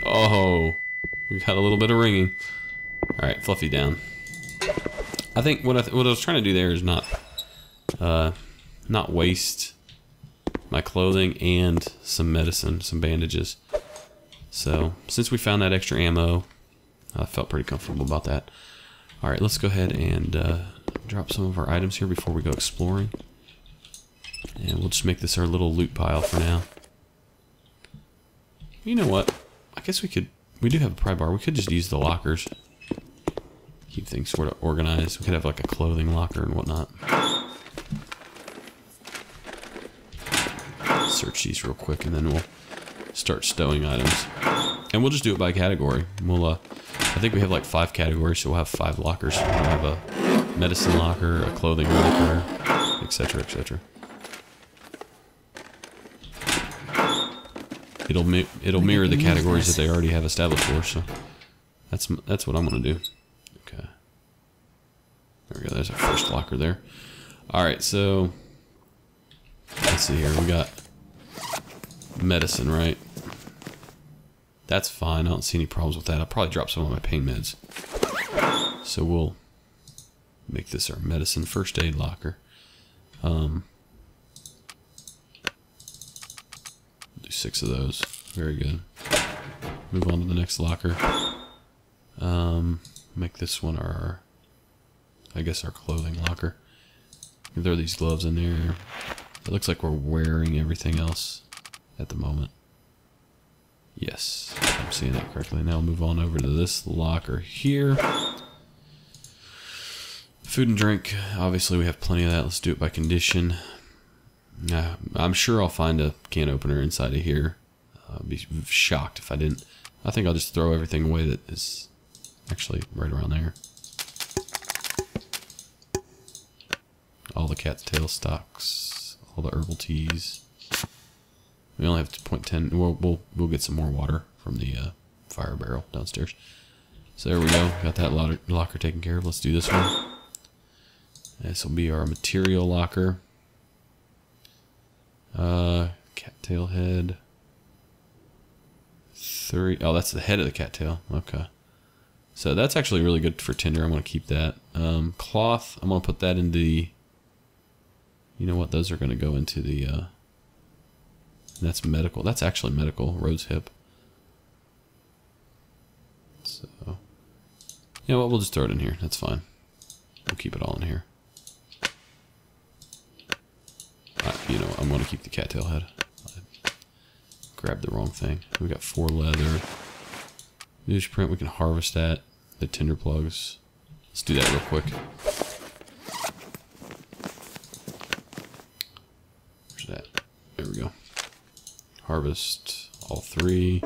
A: Oh, we got a little bit of ringing. All right, Fluffy down. I think what I, th what I was trying to do there is not, uh, not waste my clothing and some medicine, some bandages. So since we found that extra ammo, I felt pretty comfortable about that. All right, let's go ahead and uh, drop some of our items here before we go exploring. And we'll just make this our little loot pile for now. You know what? I guess we could, we do have a pry bar. We could just use the lockers. Keep things sort of organized. We could have like a clothing locker and whatnot. Search these real quick and then we'll start stowing items. And we'll just do it by category. We'll, uh, I think we have like five categories, so we'll have five lockers. We'll have a medicine locker, a clothing locker, et cetera, et cetera. It'll mi it'll mirror the categories that they already have established for. So that's that's what I'm gonna do. Okay. There we go. There's our first locker there. All right. So let's see here. We got medicine, right? That's fine. I don't see any problems with that. I'll probably drop some of my pain meds. So we'll make this our medicine first aid locker. Um, do six of those. Very good. Move on to the next locker. Um, make this one our, I guess our clothing locker. Throw these gloves in there. It looks like we're wearing everything else at the moment. Yes, I'm seeing that correctly. Now we'll move on over to this locker here. Food and drink. Obviously, we have plenty of that. Let's do it by condition. Uh, I'm sure I'll find a can opener inside of here. Uh, I'd be shocked if I didn't. I think I'll just throw everything away that is actually right around there. All the cat's tail stocks, all the herbal teas. We only have two point one zero. We'll, we'll, we'll get some more water from the uh, fire barrel downstairs. So there we go. Got that locker, locker taken care of. Let's do this one. This will be our material locker. Uh, cattail head. Three. Oh, that's the head of the cattail. Okay. So that's actually really good for tinder. I'm going to keep that. Um, cloth. I'm going to put that in the... You know what? Those are going to go into the... Uh, that's medical. That's actually medical. Rose hip. So... You know what? We'll just throw it in here. That's fine. We'll keep it all in here. Uh, you know, I'm going to keep the cattail head. I grabbed the wrong thing. We got four leather. Newsprint, we can harvest that. The tinder plugs. Let's do that real quick. Where's that? There we go. Harvest all three.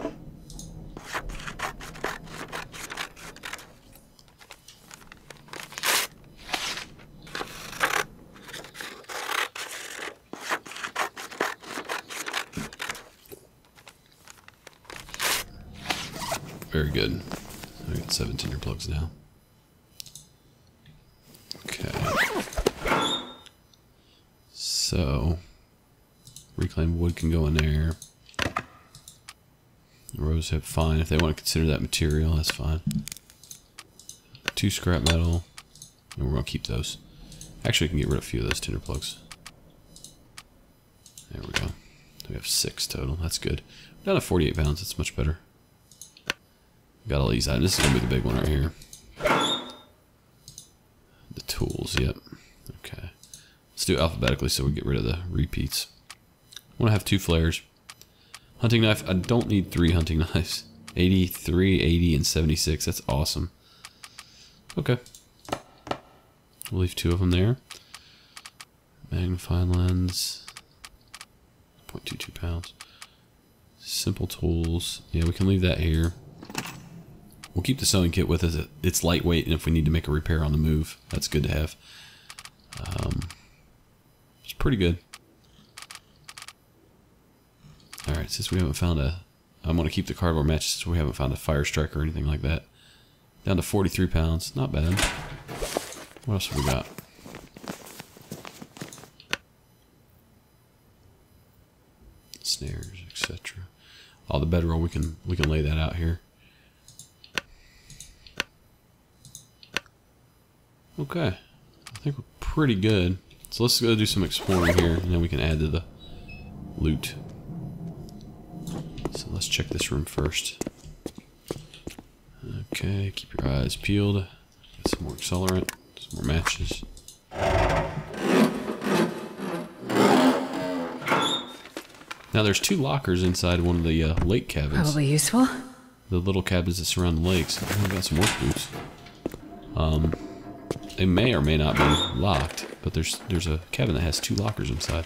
A: Very good. I got seven tinder plugs now. Okay. So, reclaimed wood can go in there. Rose hip, fine. If they want to consider that material, that's fine. Two scrap metal. And we're going to keep those. Actually, we can get rid of a few of those tinder plugs. There we go. We have six total. That's good. We're down to forty-eight pounds. That's much better. Got all these items. This is going to be the big one right here. The tools, yep. Okay. Let's do it alphabetically so we get rid of the repeats. I want to have two flares. Hunting knife. I don't need three hunting knives. eighty-three, eighty, and seventy-six. That's awesome. Okay. We'll leave two of them there. Magnifying lens. zero point two two pounds. Simple tools. Yeah, we can leave that here. We'll keep the sewing kit with us. It's lightweight, and if we need to make a repair on the move, that's good to have. Um, it's pretty good. Alright, since we haven't found a... I'm going to keep the cardboard matches since we haven't found a fire strike or anything like that. Down to forty-three pounds. Not bad. What else have we got? Snares, et cetera. Oh, the bedroll, we can we can lay that out here. Okay, I think we're pretty good. So let's go do some exploring here, and then we can add to the loot. So let's check this room first. Okay, keep your eyes peeled. Get some more accelerant, some more matches. Now there's two lockers inside one of the uh, lake cabins.
B: Probably useful.
A: The little cabins that surround the lakes. Oh, we got some work boots. Um, they may or may not be locked, but there's there's a cabin that has two lockers inside.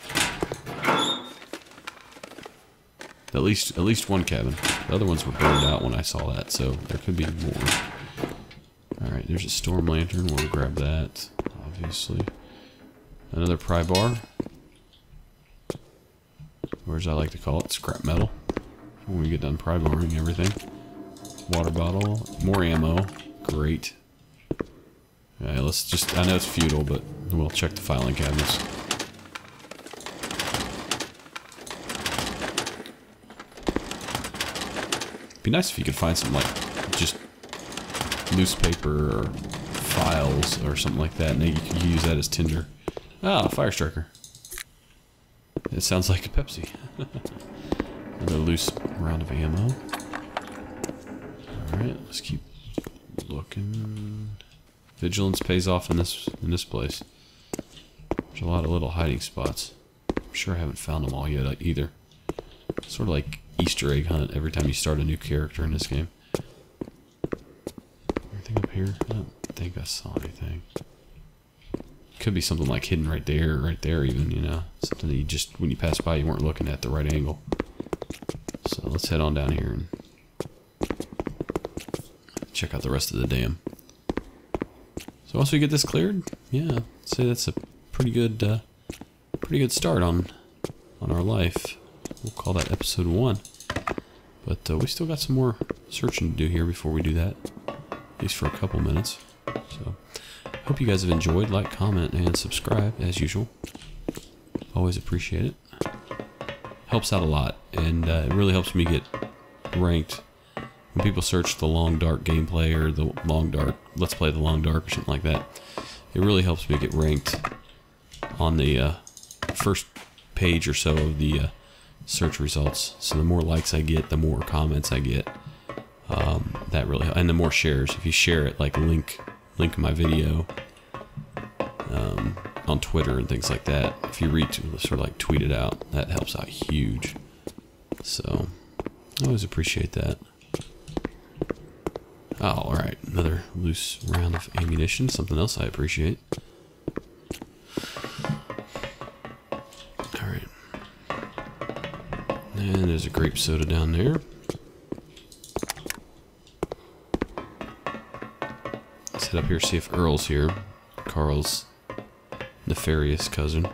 A: At least at least one cabin. The other ones were burned out when I saw that, so there could be more. All right, there's a storm lantern. We'll grab that, obviously. Another pry bar. Or as I like to call it, scrap metal. When we get done pry barring everything. Water bottle, more ammo, great. Alright, let's just, I know it's futile, but we'll check the filing cabinets. It'd be nice if you could find some, like, just loose paper or files or something like that, and then you could use that as tinder. Ah, fire striker. It sounds like a Pepsi. Another loose round of ammo. Alright, let's keep looking. Vigilance pays off in this in this place. There's a lot of little hiding spots. I'm sure I haven't found them all yet either. Sort of like Easter egg hunt every time you start a new character in this game. Anything up here? I don't think I saw anything. Could be something like hidden right there, right there even, you know. Something that you just, when you pass by, you weren't looking at the right angle. So let's head on down here and check out the rest of the dam. So once we get this cleared, yeah, I'd say that's a pretty good, uh, pretty good start on, on our life. We'll call that episode one. But uh, we still got some more searching to do here before we do that, at least for a couple minutes. So. Hope you guys have enjoyed. Like, comment, and subscribe as usual. Always appreciate it. Helps out a lot, and uh, it really helps me get ranked. When people search the Long Dark gameplay or the Long Dark, let's play the Long Dark or something like that, it really helps me get ranked on the uh, first page or so of the uh, search results. So the more likes I get, the more comments I get. Um, that really, and the more shares. If you share it, like link. Link my video um, on Twitter and things like that. If you retweet, sort of like tweet it out, that helps out huge. So, I always appreciate that. Oh, alright, another loose round of ammunition, something else I appreciate. Alright. And there's a grape soda down there. Up here, see if Earl's here. Carl's nefarious cousin.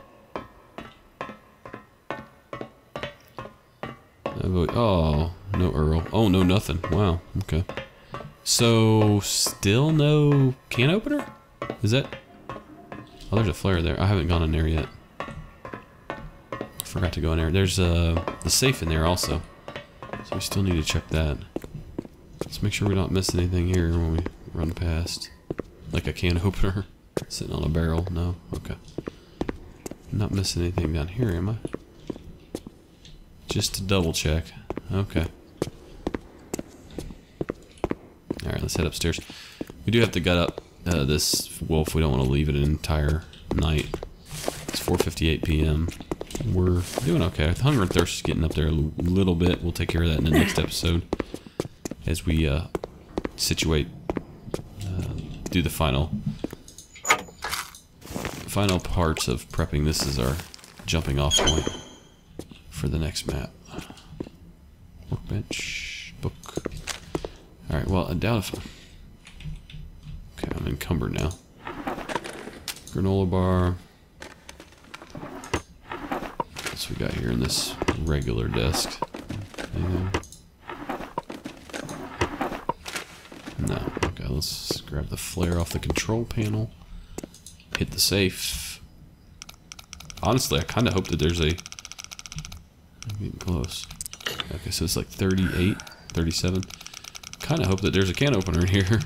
A: Oh, no Earl. Oh, no nothing. Wow, okay. So, still no can opener? Is that... Oh, there's a flare there. I haven't gone in there yet. I forgot to go in there. There's uh, the safe in there also. So we still need to check that. Let's make sure we don't miss anything here when we run past. Like a can opener sitting on a barrel. No? Okay. I'm not missing anything down here, am I? Just to double check. Okay. Alright, let's head upstairs. We do have to gut up uh, this wolf. We don't want to leave it an entire night. It's four fifty-eight p m We're doing okay. The hunger and thirst is getting up there a little bit. We'll take care of that in the next episode. As we uh, situate... do the final final parts of prepping. This is our jumping off point for the next map. Workbench, book. Alright, well, I doubt if... Okay, I'm encumbered now. Granola bar. What's we got here in this regular desk? Anything? No. Okay, let's grab the flare off the control panel. Hit the safe. Honestly, I kind of hope that there's a... I'm getting close. Okay, so it's like thirty-eight, thirty-seven. Kind of hope that there's a can opener in here.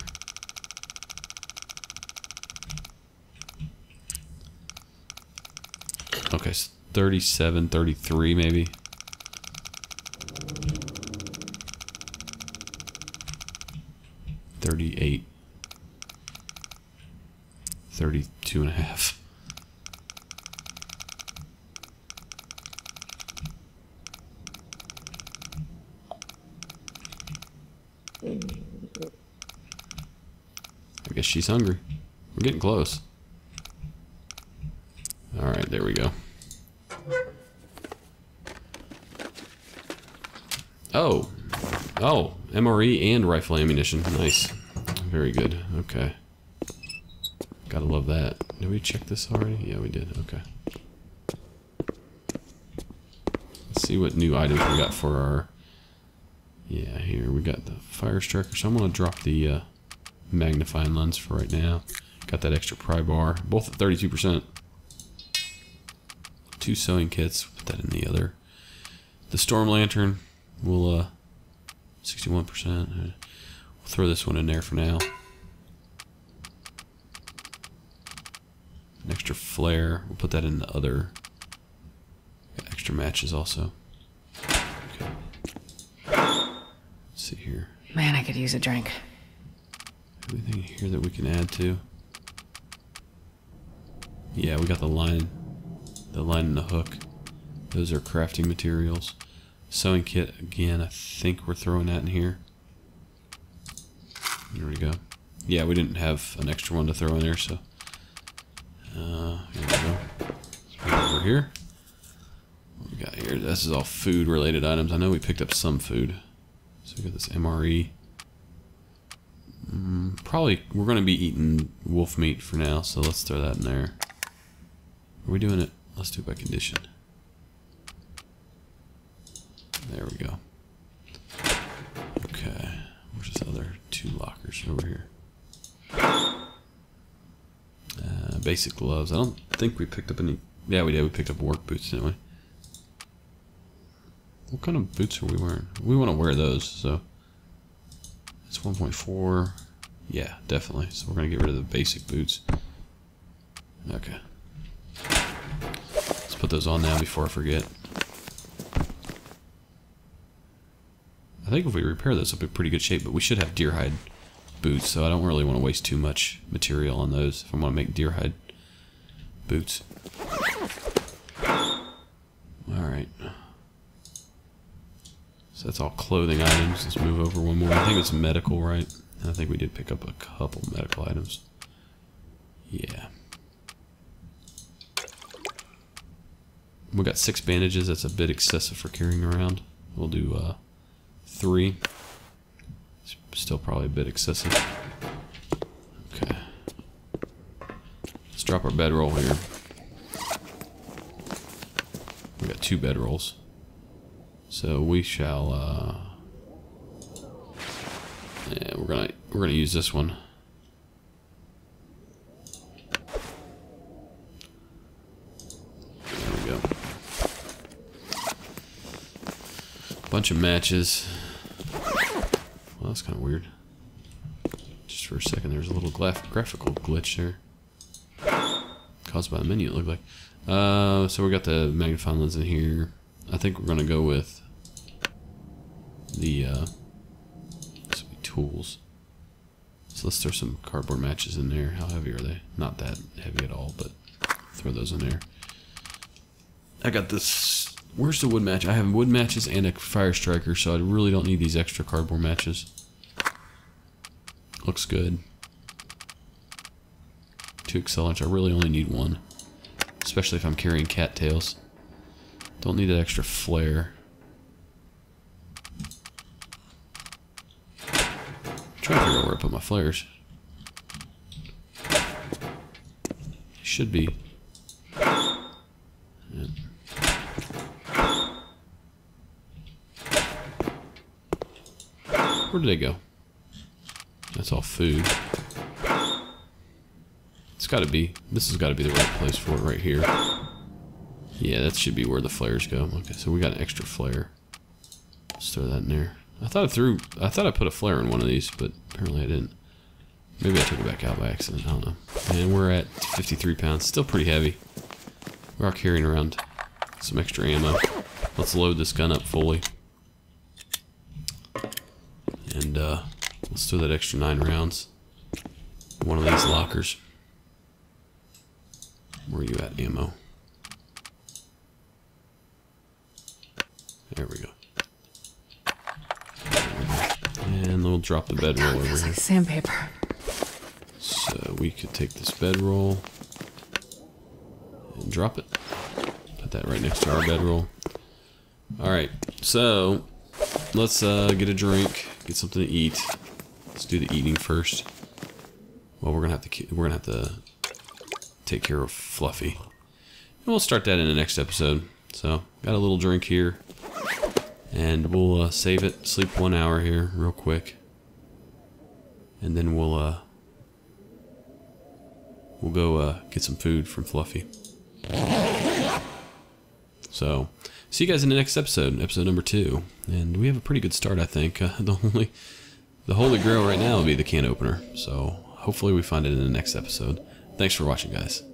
A: Okay, so thirty-seven, thirty-three maybe. thirty-eight. thirty-two and a half. I guess she's hungry. We're getting close. Alright, there we go. Oh. Oh, M R E and rifle ammunition. Nice. Very good. Okay. Gotta love that. Did we check this already? Yeah, we did. Okay. Let's see what new items we got for our... Yeah, here we got the fire striker. So I'm going to drop the uh, magnifying lens for right now. Got that extra pry bar. Both at thirty-two percent. Two sewing kits. Put that in the other. The storm lantern will... Uh, sixty-one percent. We'll throw this one in there for now. An extra flare. We'll put that in the other. Got extra matches also. Okay. Let's see here.
C: Man, I could use a drink.
A: Anything here that we can add to? Yeah, we got the line. The line and the hook. Those are crafting materials. Sewing kit, again, I think we're throwing that in here. There we go. Yeah, we didn't have an extra one to throw in there, so... Uh, here we go. Let's put it over here. What we got here? This is all food-related items. I know we picked up some food. So we got this M R E. Mm, probably, we're going to be eating wolf meat for now, so let's throw that in there. Are we doing it? Let's do it by condition. There we go. Okay. Where's this other two lockers over here? Uh, basic gloves. I don't think we picked up any... Yeah, we did. We picked up work boots, didn't we? What kind of boots are we wearing? We want to wear those, so... It's one point four. Yeah, definitely. So we're going to get rid of the basic boots. Okay. Let's put those on now before I forget. I think if we repair this, it'll be pretty good shape, but we should have deer hide boots, so I don't really want to waste too much material on those if I want to make deer hide boots. Alright. So that's all clothing items. Let's move over one more. I think it's medical, right? And I think we did pick up a couple medical items. Yeah. We got six bandages. That's a bit excessive for carrying around. We'll do uh, three. It's still probably a bit excessive. Okay. Let's drop our bedroll here. We got two bedrolls. So we shall uh yeah, we're gonna we're gonna use this one. There we go. Bunch of matches. Well, that's kind of weird. Just for a second, there's a little graph graphical glitch there. Caused by the menu, it looked like. Uh, so we got the magnifying lens in here. I think we're gonna go with the uh, this will be tools. So let's throw some cardboard matches in there. How heavy are they? Not that heavy at all, but throw those in there. I got this. Where's the wood match? I have wood matches and a fire striker, so I really don't need these extra cardboard matches. Looks good. Two accelerants. I really only need one, especially if I'm carrying cattails. Don't need that extra flare. I'm trying to figure out where I put my flares. Should be. Yeah. Where did they go? That's all food. It's gotta be, this has gotta be the right place for it right here. Yeah, that should be where the flares go. Okay, so we got an extra flare. Let's throw that in there. I thought I threw. I thought I put a flare in one of these, but apparently I didn't. Maybe I took it back out by accident. I don't know. And we're at fifty-three pounds. Still pretty heavy. We are carrying around some extra ammo. Let's load this gun up fully. And uh, let's throw that extra nine rounds in one of these lockers. Where are you at, ammo? There we go. And we'll drop the bedroll over
B: Feels
A: here.
B: like sandpaper.
A: So we could take this bedroll and drop it. Put that right next to our bedroll. Alright, so let's uh, get a drink, get something to eat. Let's do the eating first. Well, we're gonna have to we're gonna have to take care of Fluffy. And we'll start that in the next episode. So, got a little drink here. And we'll uh, save it, sleep one hour here real quick. And then we'll uh, we'll go uh, get some food from Fluffy. So, see you guys in the next episode, episode number two. And we have a pretty good start, I think. Uh, the only, the holy grail right now will be the can opener. So, hopefully we find it in the next episode. Thanks for watching, guys.